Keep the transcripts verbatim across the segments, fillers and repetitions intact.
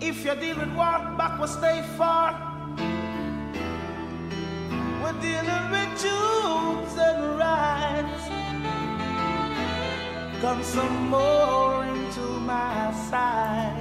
If you deal with walk back, will stay far. We're dealing with truths and rights. Come some more into my side.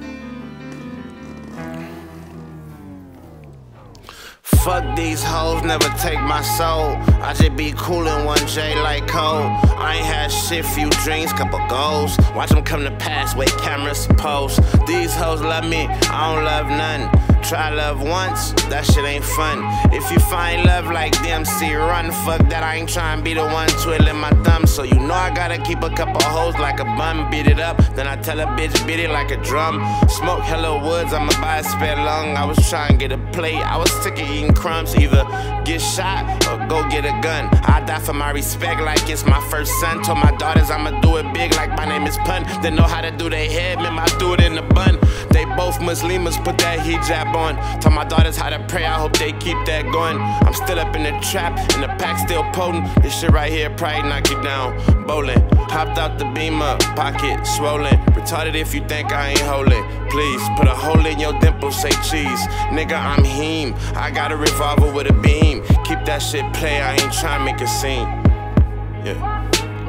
Fuck these hoes, never take my soul. I just be coolin' one J like Cole. I ain't had shit, few dreams, couple goals. Watch them come to pass, wait cameras post. These hoes love me, I don't love none. Try love once, that shit ain't fun. If you find love like D M C, run. Fuck that, I ain't tryna be the one twiddling my thumb. So you know I gotta keep a couple hoes like a bum. Beat it up, then I tell a bitch beat it like a drum. Smoke hella woods, I'ma buy a spare lung. I was trying to get a plate, I was sick of eating crumbs. Either get shot or go get a gun. I die for my respect like it's my first son. Told my daughters I'ma do it big like my name is Pun. They know how to do their head, man, I do it in the bun. They both Muslims, put that hijab on. Tell my daughters how to pray, I hope they keep that going. I'm still up in the trap, and the pack still potent. This shit right here probably knock you down. Bowling, hopped out the Beamer, pocket swollen. Retarded if you think I ain't holding. Please, put a hole in your dimple, say cheese. Nigga, I'm him, I got a revolver with a beam. Keep that shit play, I ain't tryna make a scene. Yeah.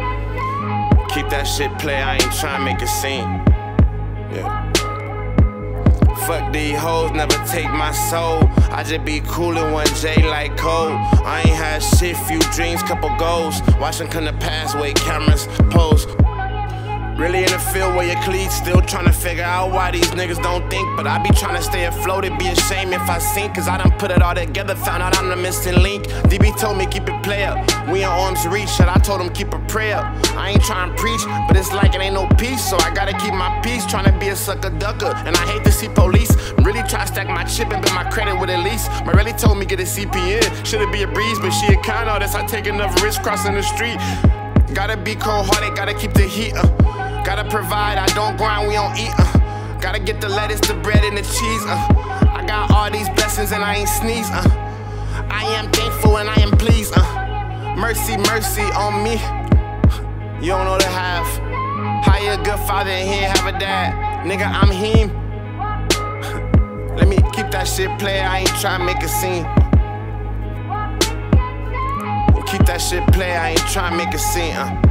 Keep that shit play, I ain't tryna make a scene. Yeah. Fuck these hoes, never take my soul. I just be coolin' one J like Cole. I ain't had shit, few dreams, couple goals. Watch them come to pass, wait cameras, pose. Really in the field where your cleats, still tryna figure out why these niggas don't think. But I be tryna stay afloat, it'd be a shame if I sink. Cause I done put it all together, found out I'm the missing link. D B told me keep it play up, we in arm's reach. And I told him keep a prayer. I ain't tryna preach, but it's like it ain't no peace. So I gotta keep my peace, tryna be a sucker ducker. And I hate to see police, really try to stack my chip and build my credit with a lease. My really told me get a C P N, should've be a breeze. But she a kind artist, I take enough risk crossing the street. Gotta be cold-hearted, gotta keep the heat uh. Gotta provide, I don't grind, we don't eat uh. Gotta get the lettuce, the bread, and the cheese uh. I got all these blessings and I ain't sneeze uh. I am thankful and I am pleased uh. Mercy, mercy on me. You don't know the half. Hire a good father and he ain't have a dad. Nigga, I'm him. Let me keep that shit play, I ain't tryna make a scene. Keep that shit play, I ain't tryna make a scene uh.